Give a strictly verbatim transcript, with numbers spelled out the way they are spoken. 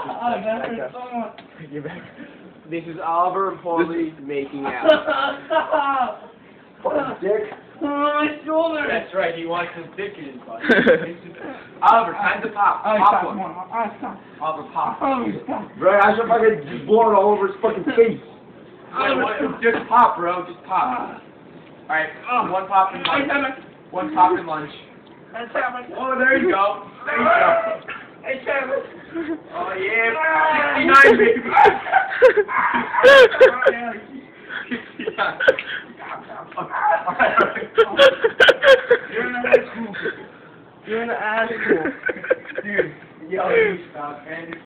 Oh, that hurts so much. Get back. This is Oliver and Paulie making out. Stop! Fucking dick. Oh, my shoulder! That's right, he wants his dick in his butt. Oliver, time to pop. Oh, Pop stop. one. Oh, stop. Oliver, pop. Oh, stop. Bro, I should fucking just blow it all over his fucking face. Wait, what? Just pop, bro. Just pop. Alright, one pop in lunch. One pop in lunch. Oh, there you go. There you go. Hey, Travis. Oh, yeah. sixty-nine, baby. sixty-nine. You're in the asshole. You're in the asshole. Dude, yo, you stop, man.